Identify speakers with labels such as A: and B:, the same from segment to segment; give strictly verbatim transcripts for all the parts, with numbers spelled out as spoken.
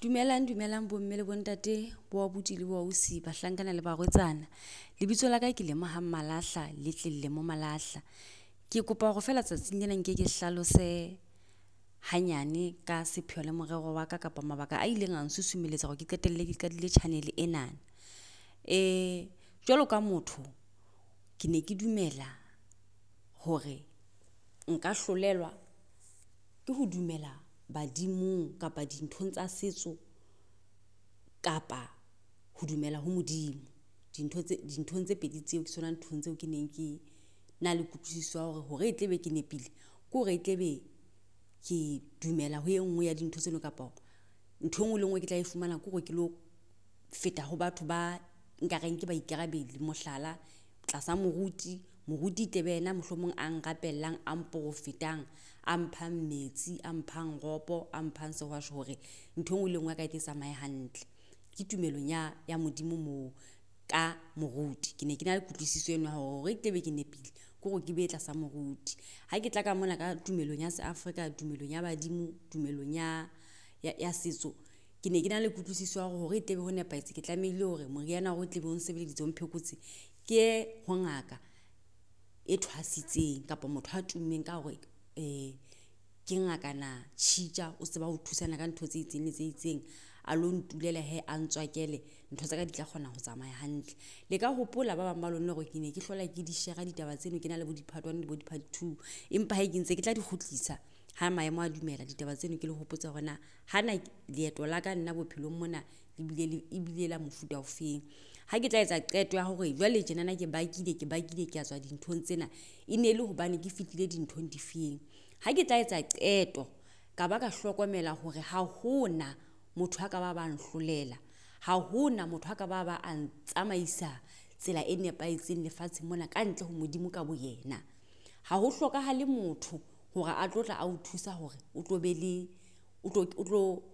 A: Dumelang dumelang bomme le bontate bo abuti le bo ausi ba hlankana le ba rwetsana. Lebitso la ka ke le Mohla malahla le tlelle mo malahla. Ke kopa go fela tsatsing lena nke ke hlalose hanyane ka sepheo le morero wa ka kapa mabaka a ileng a nsusumeletsa go ke qetelle ke qadile channel ena. Eh jwalo ka motho ke ne ke dumela hore nka hlolelwa ke ho dumela badimong kapa dinthong tsa setso kapa ho dumela ho modimo. Dintho tse dinthong tse pedi tseo ke tsona nthong tseo ke neng ke na le kutlwisiso ya hore hore e tlebe ke nepile ke hore e tlebe ke dumela ho engwe ya dintho tseno kapa ntho engwe le engwe ke tla e fumana ke hore ke lo feta ho batho ba nkareng ke ba ikarabele. Mohlala tlasa moruti moruti tebena mohlomong a ngapellang a mprofetang a mphang metsi a mphang ropo a mphang sehwasho hore ntho engwe le engwe ka e tsamaye hantle. Ke tumelong ya ya modimo mo ka moruti ke ne ke na le kutlwisiso eno hore ke be ke nepile ke go ke be tlasa moruti. Ha ke tla ka mona ka tumelong ya se Africa tumelong ya badimo tumelong ya ya setso ke ne ke na le kutlwisiso ya hore e tlebe ho nepaetse ke tlamehile hore moriana o tlebe o nsebeleditse o mphekotse ke ho ngaka e thwasitseng kapa motho a tummeng ka hore eh ke ngaka na tshitja o se ba ho thusana ka ntho tse itseng le tse itseng a lo ntulela he a ntswakele ntho tsa ka di tla kgona ho tsamaya hantle. Le ka hopola ba bang ba lona hore ke ne ke hlola ke di share ditaba tseno ke na le bo di part one le bo di part two empa ha ke ntse ke tla di khutlisa ha maemo a dumela ditaba tseno ke le hopotsa hore na hana leeto la ka nna bophelong mona le bile e bile la mofuta o feng. Ha ke tla etsa qeto ya hore jwale tjena na ke bakile ke bakile ke a tswa dinthong tsena e ne le hobane ke fitile dinthong di feng. Ha ke tla etsa qeto ka ba ka hlokomela hore ha hona motho ha ka ba ba nhlolela ha hona motho ha ka ba ba a tsamaisa tsela e nepaetseng lefatshe mona ka ntle ho modimo ka bo yena. Ha ho hlokahale motho hore a tlotla a o thusa hore o tlo be le o tlo o tlo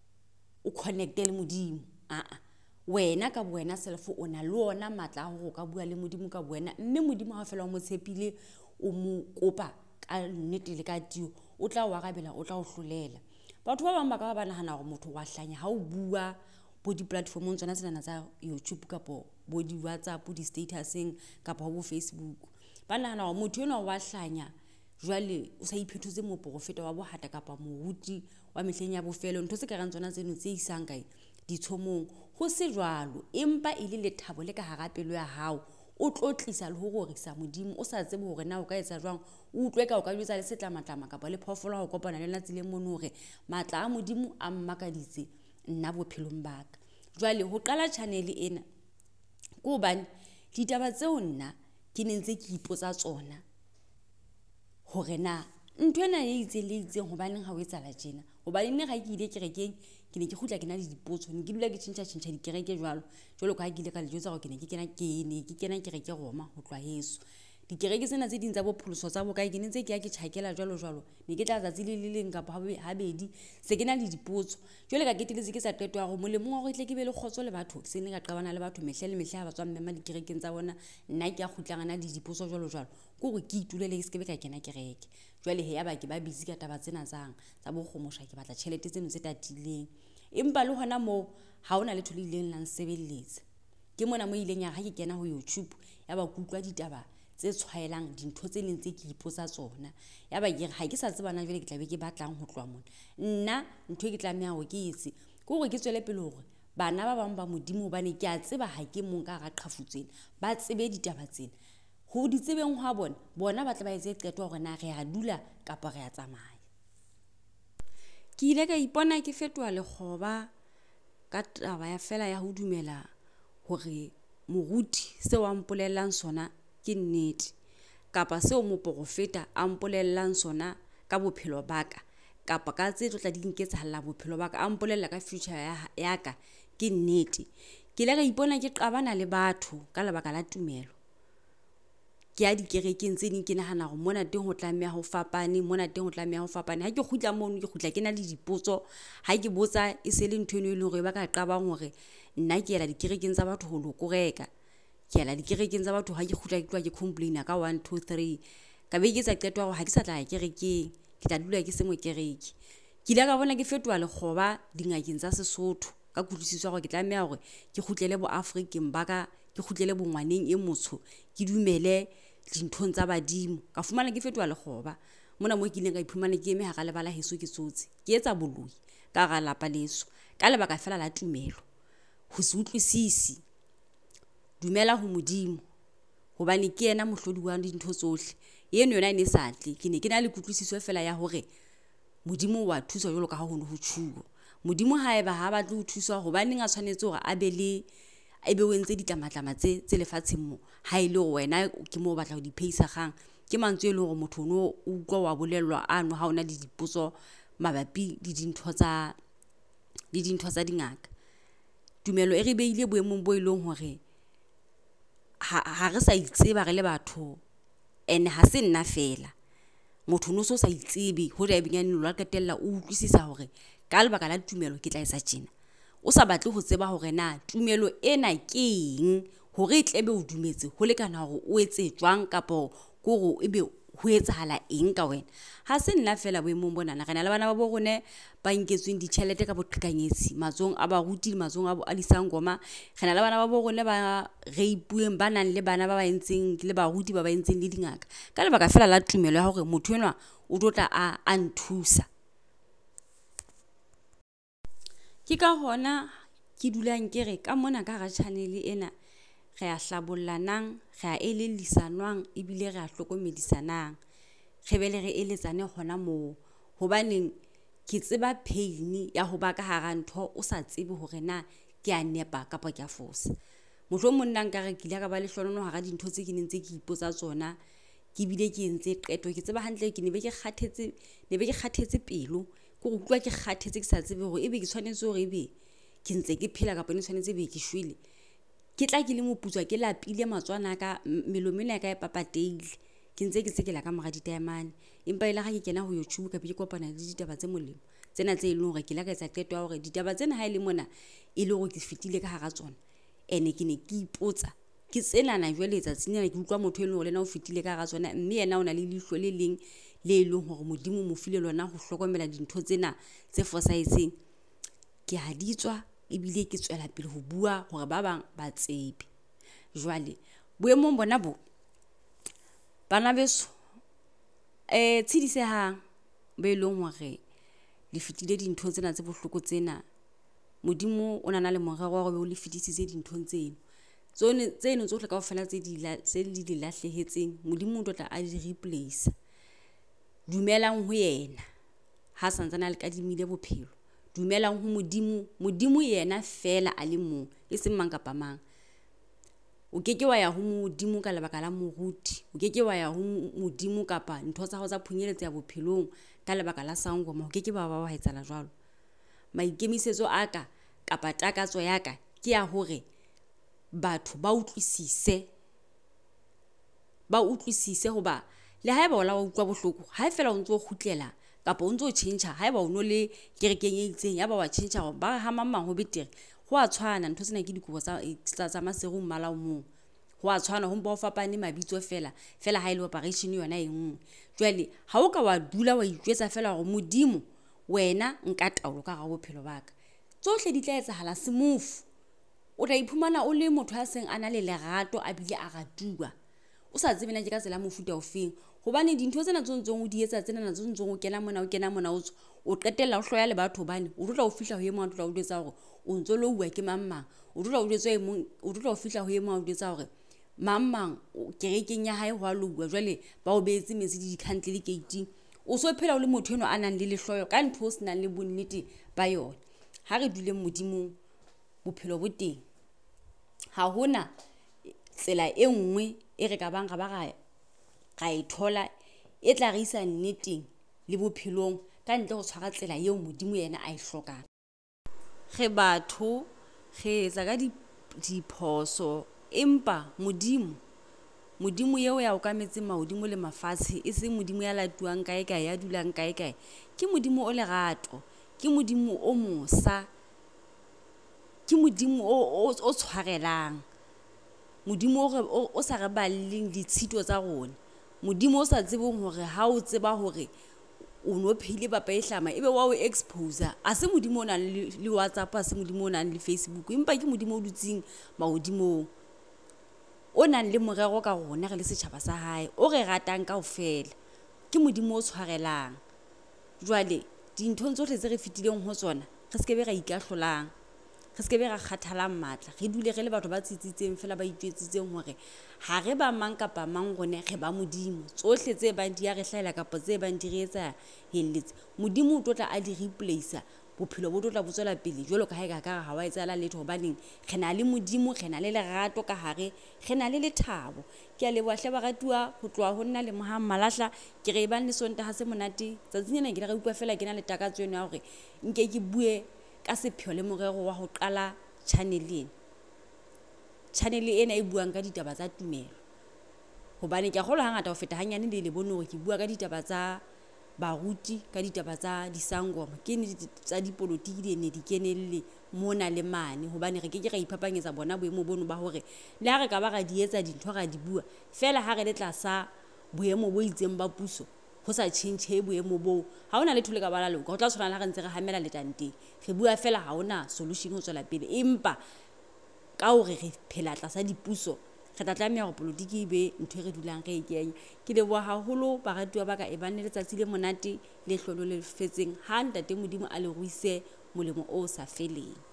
A: o connect le modimo. A a wena ka wena self o na le ona matla ho ka bua le modimo ka wena mme modimo ha fela o mo tshepile o mo kopa ka nnete le ka tio o tla wa rabela o tla o hlolela. Batho ba bang ba ka ba nahana hore motho wa hlanya ha o bua bo di platformong tsona tsena tsa YouTube kapa bo di WhatsApp di statuseng kapa ho Facebook ba nahana hore motho enwa wa hlanya jwale o sa iphethotse mo profeta wa bohata kapa moruti wa mehleng ya bofelo ntho se ka rang tsona tseno tse isang kae ditshomong ho se jwalo empa ile le thabo le ka hara pelo ya hao o tlotlisa le ho gorisa modimo o sa tsebe hore na o ka etsa jwang o utlwe ka o ka jwetsa le setlamatlama kapa le phofolo ho kopana le natsileng mono hore matla a modimo a mmakaditse nna bophelong ba ka. Jwale ho qala channel ena ke hobane ditaba tseo nna ke ne ntse ke ipotsa tsona hore na ntho ena e itse le itseng hobane ha o etsa la tjena hobane nne ga ke ile kerekeng ke ne ke khutla ke na le dipotso ne ke dula ke tshintsa tshintsa dikereke jwalo jwalo ka ha ke ile ka le jwetsa hore ke ne ke kena ke ne ke kena kereke Roma ho tlwa Yesu. Dikereke tsena tse ding tsa bopholoso tsa bokae ke ne ntse ke ya ke tjhakela jwalo jwalo ne ke tla tsatsi le le leng kapa habedi se ke na le dipotso jwale ka keteletse ke sa qeto ya go molemo wa go itle ke be le khotso le batho se ne ka qabana le batho mehle le mehle ha ba tswa mmema dikerekeng tsa bona nna ke ya khutlangana le dipotso jwalo jwalo ke gore ke itulele ke se ke be ka kena kereke. Jwale he ya ba ke ba busy ka taba tsena tsang tsa bo khomosha ke batla tšhelete tseno tse tatileng empa le hona mo ha ona le tholileng la nsebelletsa ke mona mo ileng ya ha ke kena ho YouTube ya ba kutlwa ditaba tse tshwaelang dintho tse leng tse ke ipotsa tsona ya ba ke ha ke sa tsebana jwale ke tla be ke batlang ho tlwa mona nna ntho e ke tlameha ho ke etse ke hore ke tswele pele hore bana ba bang ba modimo bane ke a tseba ha ke mong ka ga qhafutseng ba tsebe ditaba tsena ho di tsebeng hwa bona bona ba tla ba etse qeto hore na re a dula kapa re a tsamaya. Ke ile ka ipona ke fetoa lekgoba ka taba ya fela ya ho dumela hore moruti se wa mpolellang sona ke nnete kapa seo mo profeta a mpolellang sona ka bophelo baka kapa ka tse tla di nketsahalla bophelo baka a mpolella ka future ya, ya ka ke nnete. Ke ile ka ipona ke qabana le batho ka lebaka la tumelo ke ya dikerekeng tse ding ke nahana hore mona teng ho tlameha ho fapane mona teng ho tlameha ho fapane ha ke khutla mono ke khutla ke na le dipotso ha ke botsa e se le ntho eno e leng hore ba ka qabang hore nna ke yela dikerekeng tsa batho ho lokoreka ke yela dikerekeng tsa batho ha ke khutla ke tloa ke complaina ka one two three ka be ke tsa qeto hore ha ke sa tla kerekeng ke tla dula ke se mo kereke ke ile ka bona ke fetoa lekgoba dingakeng tsa Sesotho ka kutloisiso gore ke tlameha gore ke khutlele bo African baka ke khutlele bo ngwaneng e motsho ke dumele dinthong tsa badimo ka fumana ke fetoa lekgoba mona mo ke ileng ka iphumana ke eme ha ga lebala heso ke tsotsi ke etsa boloi ka ga lapa leso ka lebaka fela la tumelo ho se utlwisisi dumela ho modimo hobane ke yena mohlodi wa dintho tsohle yeno yona ene satle ke ne ke na le kutloisiso fela ya hore modimo wa thusa jolo ka ha ho no ho tshuo modimo ha eba ha batle ho thusa hobane nga tshwanetse hore a be le e be o entse ditlamatla tse tse lefatsheng mo ha ile wena ke mo batla ho di pheisa gang ke mantswe e le hore motho no o utlwa wa bolellwa ano ha ona le dipotso mabapi di dintho tsa di dintho tsa dingaka tumelo e re beile boemong bo ileng hore ha ha re sa itseba re le batho ene ha se nna fela motho no so sa itsebe ho da ebinyane lo la ketella o utlwisisa hore ka lebaka la tumelo ke tla etsa tjena o sa batle ho tseba hore na tumelo ena ke eng hore e tlebe o dumetse ho lekana hore o etse jwang kapo go ebe ho etsahala eng ka wena ha se nna fela boemong bona na rena le bana ba bo rone ba nketsweng ditšhelete ka boqhekanyetsi matsohong a ba ruti matsohong a bo alisangoma rena le bana ba bo rone ba reipueng ba nang le bana ba ba entseng le ba ruti ba ba entseng le dingaka ka lebaka fela la tumelo ya hore motho enwa o tlotla a a nthusa ke ka hona ke dulang ke re ka mona ka ga channel ena re a hlabollanang re a elelisanwang ebile re a hlokomedisanang re bele re eletsane hona mo hobaneng ke tseba pain ya ho ba ka hara ntho o sa tsebe hore na ke a nepa kapa ke a fosa motho mo nna nka re ke ile ka ba le hlonono hara dintho tse ke neng tse ke ipotsa tsona ke bile ke entse qeto ke tseba hantle ke ne be ke kgathetse ne be ke kgathetse pelo ke go utlwa ke kgathetse ke sa tsebe hore ebe ke tshwanetse hore ebe ke ntse ke phela kapa ne tshwanetse be ke shwele ke tla ke le moputswa ke lapile matswana ka melomela ka e papateile ke ntse ke tsekela ka mora ditaemane empa ile ga ke kena ho YouTube ka be ke kopana le ditaba tse molemo tsena tse ileng hore ke la ka etsa qeto ya hore ditaba tsena ha ile mona ile go ke fitile ka hara tsona ene ke ne ke ipotsa ke tsena na jwale etsa tsinyana ke utlwa motho eno le na o fitile ka hara tsona mme yena o na le lihlo le leng le ileng hore modimo mo file lona ho hlokomela dintho tsena tse fosahetseng ke ha ditswa ebile ke tswela pele ho bua hore ba bang ba tsebe jwale boemong bona bo bana beso eh tshidisehang be long hore le fitile dintho tsena tse bohloko tsena modimo o nana le morero wa go le fitisitse dintho tseno tsone tseno tsohle ka ofela tse di la tse di di lahlehetseng modimo o tla a di replace dumelang ho yena ha santsana le kadimile bophelo dumelang ho modimo modimo yena fela a le mong e seng mang kapa mang o keke wa ya ho modimo ka lebaka la moruti o keke wa ya ho modimo kapa ntho tsa ho tsa phunyeletso ya bophelong ka lebaka la sangoma o keke ba ba wa etsala jwalo maikemisetso aka kapa takatso yaka ke ya hore batho ba utlwisise ba utlwisise hoba le haeba o la wa utlwa bohloko ha e fela o ntso khutlela kapa o ntso change haeba o no le kerekeng e itseng ya ba wa change go ba ha mamang ho betere ho a tshwana ntho tsena ke dikubo tsa tsa maseru mmala o mong ho a tshwana ho mpa o fapane mabitso fela fela ha ile operation yona e nngwe jwale ha o ka wa dula wa itjwetsa fela gore modimo wena nka taolo ka ga bophelo baka tsohle di tla etsahala semofu o tla iphumana o le motho a seng ana le lerato a bile a ratuwa o sa tsebena ke ka tsela mofuta ofeng hobane dintho tsena tsontshong o di etsa tsena na tsontshong o kena mona o kena mona o o qetella o hloya le batho bane o tla o fihla ho yemo o tla o ditsa hore o ntso lo bua ke mamang o tla o ditsa e mong o tla o fihla ho yemo o ditsa hore mamang kerekeng ya hae ho a lo bua jwale ba o beetse metsi di kantle le gate o so phela o le motho eno a nang le lehloyo ka ntho o sena le bonnete ba yona ha re dule modimo bophelo bo teng ha hona tsela e nngwe e re ka bang ga ba ga ga e thola e tla re isa nneteng le bophelong ka ntle go tshwara tsela eo modimo yena a e hlokang ge batho ge etsa ka diphoso empa modimo modimo yeo ya o ka metse maudimo le mafatshe e se modimo ya latuang kae kae ya dulang kae kae ke modimo o lerato ke modimo o mosa ke modimo o o tshwarelang modimo o o sa re baleng ditshito tsa rona modimo o sa tsebeng hore ha o tseba hore o no phile papa e hlama ebe wa o expose a se modimo o nang le WhatsApp a se modimo o nang le Facebook empa ke modimo o dutsing maodimo o nang le morero ka rona re le setjhaba sa hae o re ratang kaofela ke modimo o tshwarelang jwale dinthong tsohle tse re fitileng ho tsona re se ke be ra ikahlolang re se ke be ra kgathalang matla re dule re le batho ba tsitsitseng fela ba itjetsitseng hore ha re ba mang kapa mang rone re ba modimo tsohle tse bang di ya re hlaela kapa tse bang di re etsa helletse modimo o tlotla a di replace bophelo bo tlotla bo tswela pele jwalo ka ha eka ka ha wa etsala letho hobaneng re na le modimo re na le lerato ka hare re na le lethabo ke a leboha hle baratuwa ho tloha ho nna le moha malahla ke re bang le sontaha se monate tsatsinyana ke re utlwa fela ke na le takatso eno ya hore nke ke bue ka sepheo le morero wa ho qala channel ena channel ena e buang ka ditaba tsa tumelo hobane ke a kgolwa hangata ho feta hanyane le le bone hore ke bua ka ditaba tsa baruti ka ditaba tsa disangoma ke ne tsa dipolotiki di ne di kenelle mona le mane hobane re ke ke ra iphapanyetsa bona boemo bono ba hore le ha re ka ba ra di etsa dintho ra di bua fela ha re le tlasa boemo bo itseng ba puso ho sa change boemo bo ha ona le thole ka bala loka ho tla tshwana le ha re ntse re hamela letanteng re bua fela ha ona solution ho tswela pele empa ka hore re phela tlasa dipuso re tla tlameha hore politiki e be ntho e re dulang re e kenye ke leboha haholo baratuwa ba ka e bane letsatsi le monate le hlolo le fetseng ha ntate modimo a le ruise molemo o sa feleng.